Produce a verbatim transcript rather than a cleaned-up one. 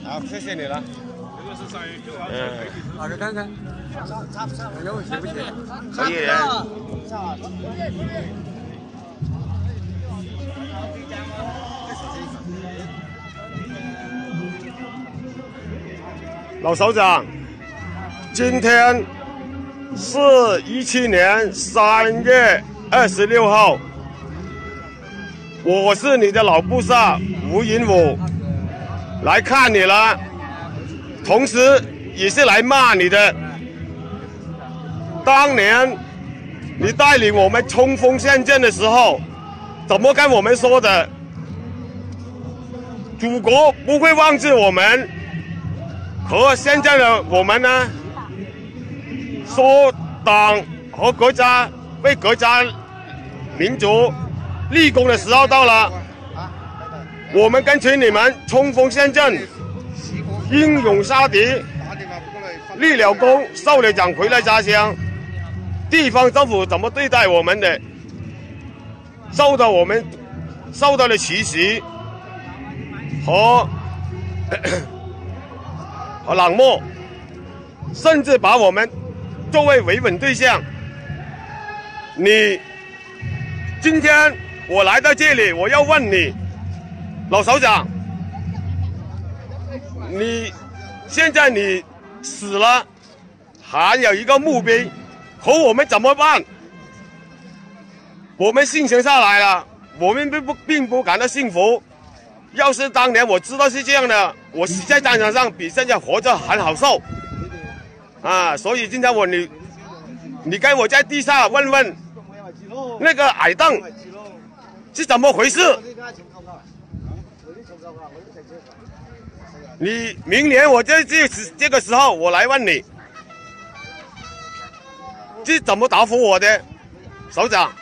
好，谢谢你了。 这个是在嗯， 拿着看看，有行不行？ 可以。老首长，今天是一七年三月二十六号，我是你的老部下吴云武，来看你了，同时也是来骂你的。当年你带领我们冲锋陷阵的时候，怎么跟我们说的？祖国不会忘记我们。和现在的我们呢，说党和国家为国家民族立功的时候到了，我们跟随你们冲锋陷阵，英勇杀敌，立了功，受了奖，回来家乡。地方政府怎么对待我们的？受到我们受到了歧视和。和冷漠，甚至把我们作为维稳对象。你今天我来到这里，我要问你，老首长，你现在你死了，还有一个墓碑，和我们怎么办？我们幸存下来了，我们并不并不感到幸福。要是当年我知道是这样的，我死在战场上比现在活着还好受，啊！所以今天我你，你跟我在地下问问，那个矮凳是怎么回事？你明年我这这这个时候我来问你，是怎么答复我的，首长？